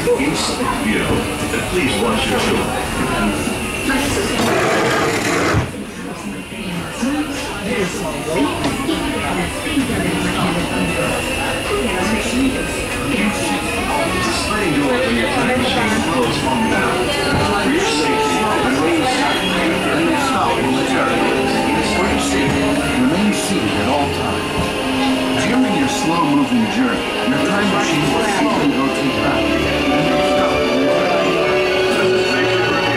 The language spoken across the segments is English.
You know, please watch your children. Despite your time machine flows on down. For your safety, remain silent and stop momentarily. For your safety, remain seated at all times. During your slow-moving journey, your time machine will simply rotate back. This is Spaceship Earth.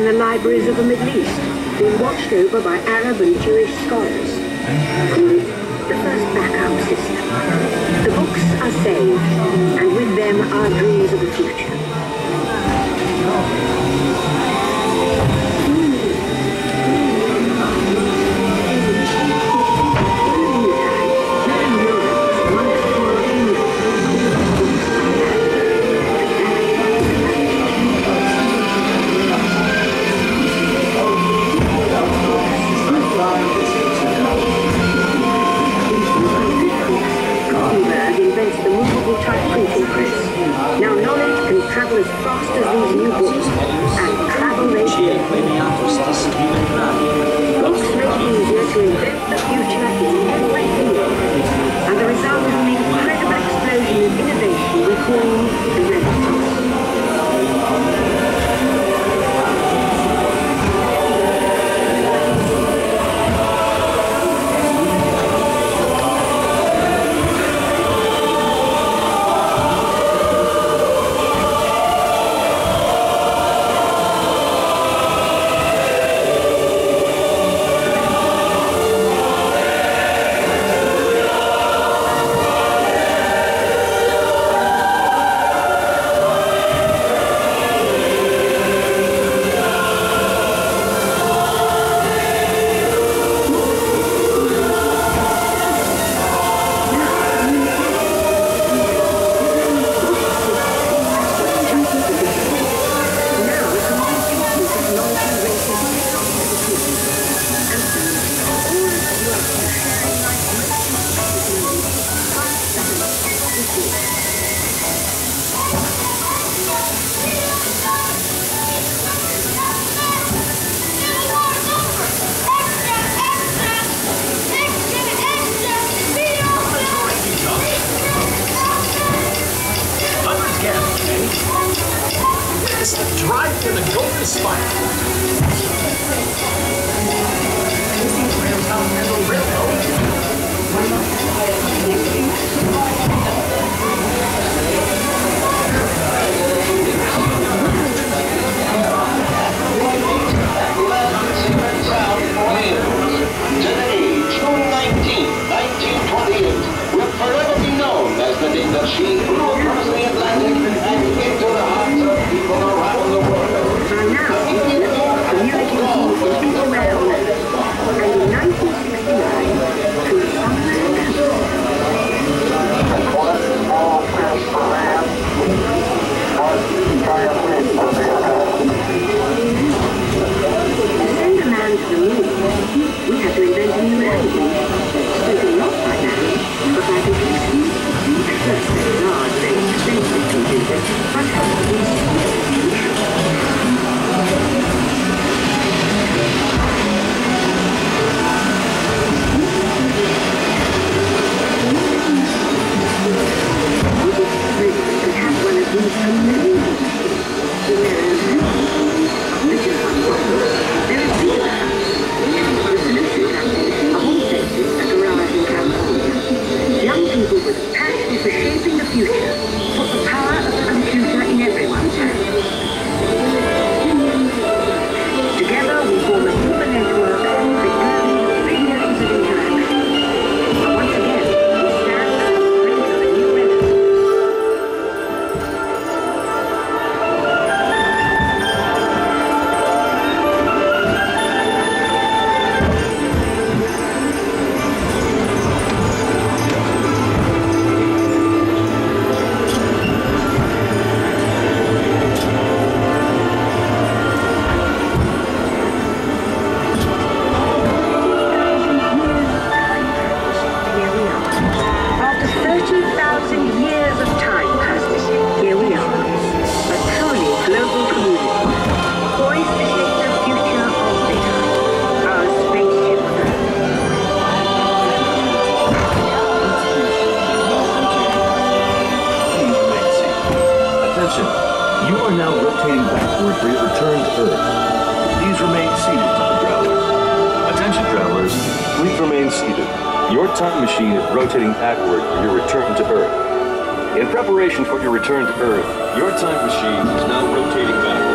the libraries of the Middle East, being watched over by Arab and Jewish scholars. Call it the first backup system. The books are saved, and with them our dreams of the future. Now knowledge can travel as fast as these new books, and travel they will. Books make it easier to invent the future in every field, and the result is an incredible explosion of innovation, reform, and renaissance. Your time machine is rotating backward for your return to Earth. In preparation for your return to Earth, your time machine is now rotating backward.